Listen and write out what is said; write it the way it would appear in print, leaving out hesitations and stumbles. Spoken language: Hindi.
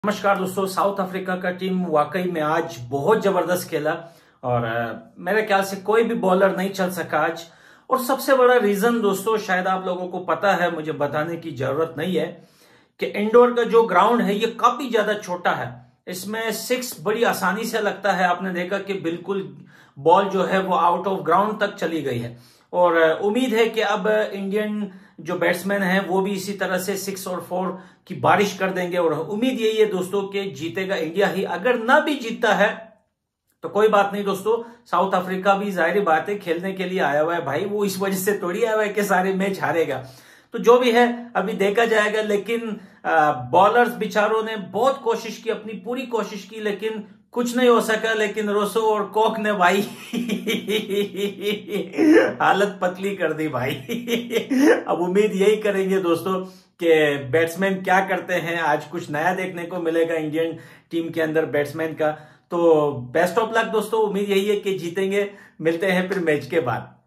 नमस्कार दोस्तों। साउथ अफ्रीका का टीम वाकई में आज बहुत जबरदस्त खेला और मेरे ख्याल से कोई भी बॉलर नहीं चल सका आज। और सबसे बड़ा रीजन दोस्तों शायद आप लोगों को पता है, मुझे बताने की जरूरत नहीं है कि इंडोर का जो ग्राउंड है ये काफी ज्यादा छोटा है। इसमें सिक्स बड़ी आसानी से लगता है। आपने देखा कि बिल्कुल बॉल जो है वो आउट ऑफ ग्राउंड तक चली गई है। और उम्मीद है कि अब इंडियन जो बैट्समैन हैं वो भी इसी तरह से 6 और 4 की बारिश कर देंगे। और उम्मीद यही है दोस्तों कि जीतेगा इंडिया ही। अगर ना भी जीतता है तो कोई बात नहीं दोस्तों, साउथ अफ्रीका भी जाहिर बात है खेलने के लिए आया हुआ है भाई, वो इस वजह से थोड़ी आया हुआ है कि सारे मैच हारेगा। तो जो भी है अभी देखा जाएगा। लेकिन बॉलर्स बेचारों ने बहुत कोशिश की, अपनी पूरी कोशिश की, लेकिन कुछ नहीं हो सका। लेकिन रोसो और कॉक ने भाई हालत पतली कर दी भाई। अब उम्मीद यही करेंगे दोस्तों कि बैट्समैन क्या करते हैं। आज कुछ नया देखने को मिलेगा इंडियन टीम के अंदर बैट्समैन का। तो बेस्ट ऑफ लक दोस्तों। उम्मीद यही है कि जीतेंगे। मिलते हैं फिर मैच के बाद।